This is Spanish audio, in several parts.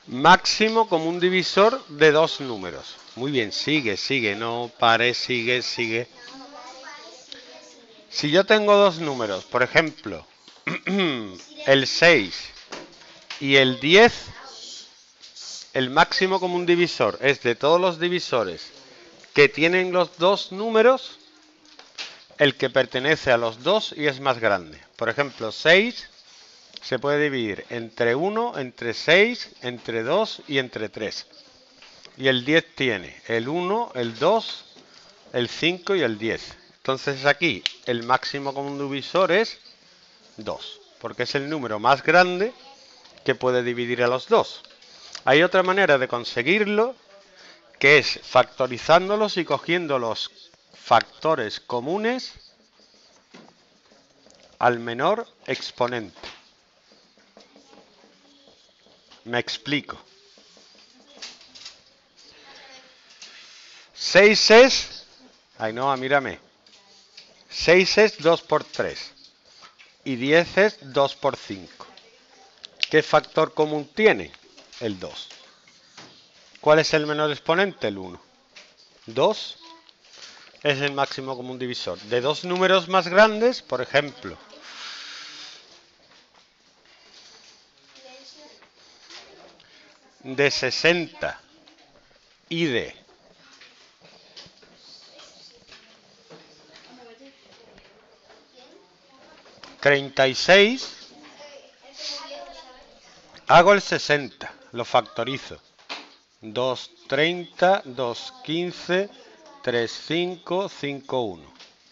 Máximo común divisor de dos números. Muy bien, sigue, no pare, sigue. Si yo tengo dos números, por ejemplo, el 6 y el 10, el máximo común divisor es de todos los divisores que tienen los dos números, el que pertenece a los dos y es más grande. Por ejemplo, 6 se puede dividir entre 1, entre 6, entre 2 y entre 3. Y el 10 tiene el 1, el 2, el 5 y el 10. Entonces aquí el máximo común divisor es 2, porque es el número más grande que puede dividir a los dos. Hay otra manera de conseguirlo, que es factorizándolos y cogiendo los factores comunes al menor exponente. Me explico. 6 es... Ainhoa, mírame. 6 es 2 por 3. Y 10 es 2 por 5. ¿Qué factor común tiene? El 2. ¿Cuál es el menor exponente? El 1. 2 es el máximo común divisor. De dos números más grandes, por ejemplo, de 60 y de 36, hago el 60, lo factorizo. 2, 30, 2, 15, 3, 5, 5, 1.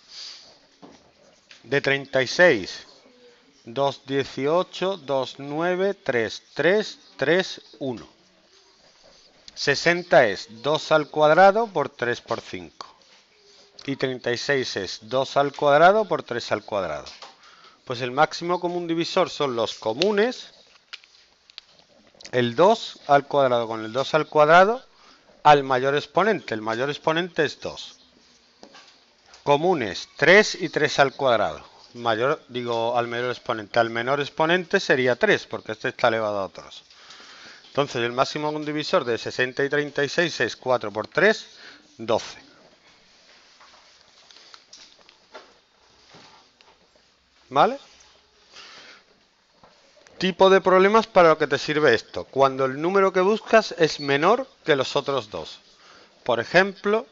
De 36, 2, 18, 2, 9, 3, 3, 3, 1. 60 es 2 al cuadrado por 3 por 5. Y 36 es 2 al cuadrado por 3 al cuadrado. Pues el máximo común divisor son los comunes, el 2 al cuadrado con el 2 al cuadrado, al mayor exponente. El mayor exponente es 2. Comunes, 3 y 3 al cuadrado. Al mayor exponente. Al menor exponente sería 3, porque este está elevado a otros. Entonces el máximo común divisor de 60 y 36 es 4 por 3, 12. ¿Vale? Tipo de problemas para lo que te sirve esto. Cuando el número que buscas es menor que los otros dos. Por ejemplo,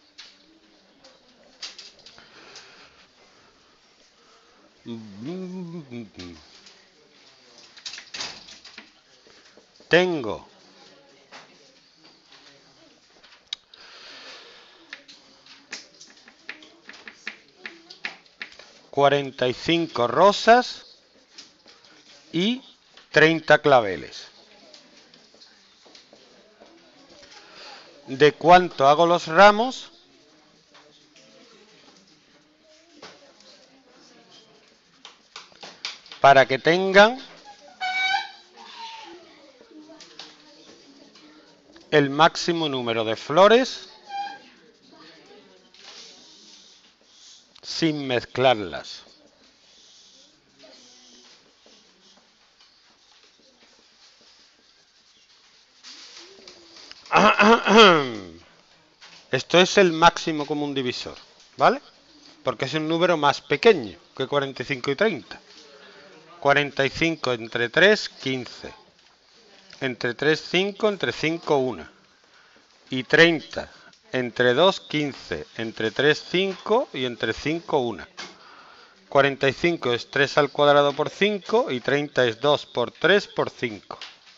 tengo 45 rosas y 30 claveles. ¿De cuánto hago los ramos? Para que tengan el máximo número de flores sin mezclarlas. Esto es el máximo común divisor, ¿vale? Porque es un número más pequeño que 45 y 30. 45 entre 3, 15. Entre 3, 5, entre 5, 1. Y 30 entre 2, 15. Entre 3, 5 y entre 5, 1. 45 es 3 al cuadrado por 5 y 30 es 2 por 3 por 5.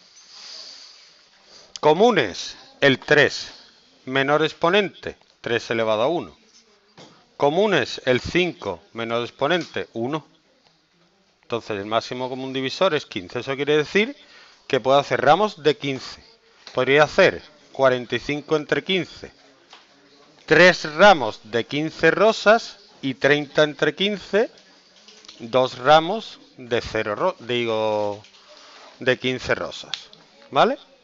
Comunes, el 3. Menor exponente, 3 elevado a 1. Comunes, el 5. Menor exponente, 1. Entonces el máximo común divisor es 15. Eso quiere decir que puedo hacer ramos de 15. Podría hacer 45 entre 15. 3 ramos de 15 rosas y 30 entre 15. 2 ramos de 15 rosas. ¿Vale?